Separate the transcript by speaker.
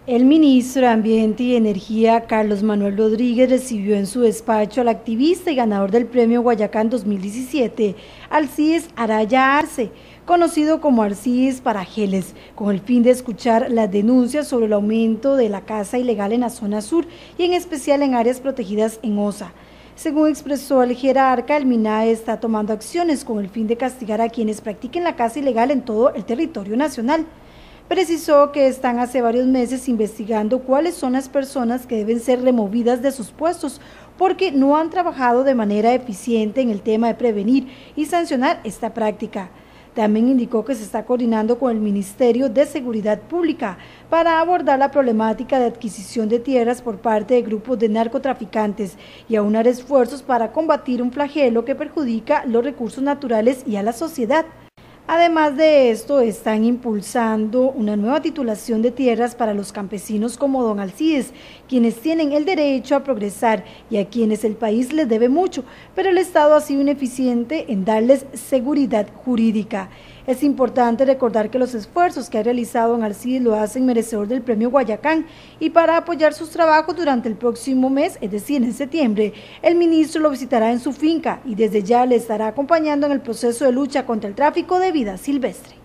Speaker 1: El ministro de Ambiente y Energía, Carlos Manuel Rodríguez, recibió en su despacho al activista y ganador del Premio Guayacán 2017, Alcides Araya Arce, conocido como Alcides Parajeles, con el fin de escuchar las denuncias sobre el aumento de la caza ilegal en la zona sur y en especial en áreas protegidas en Osa. Según expresó el jerarca, el MINAE está tomando acciones con el fin de castigar a quienes practiquen la caza ilegal en todo el territorio nacional. Precisó que están hace varios meses investigando cuáles son las personas que deben ser removidas de sus puestos porque no han trabajado de manera eficiente en el tema de prevenir y sancionar esta práctica. También indicó que se está coordinando con el Ministerio de Seguridad Pública para abordar la problemática de adquisición de tierras por parte de grupos de narcotraficantes y aunar esfuerzos para combatir un flagelo que perjudica los recursos naturales y a la sociedad. Además de esto, están impulsando una nueva titulación de tierras para los campesinos como don Alcides, quienes tienen el derecho a progresar y a quienes el país les debe mucho, pero el Estado ha sido ineficiente en darles seguridad jurídica. Es importante recordar que los esfuerzos que ha realizado don Alcides lo hacen merecedor del Premio Guayacán y para apoyar sus trabajos durante el próximo mes, es decir, en septiembre, el ministro lo visitará en su finca y desde ya le estará acompañando en el proceso de lucha contra el tráfico de vida silvestre.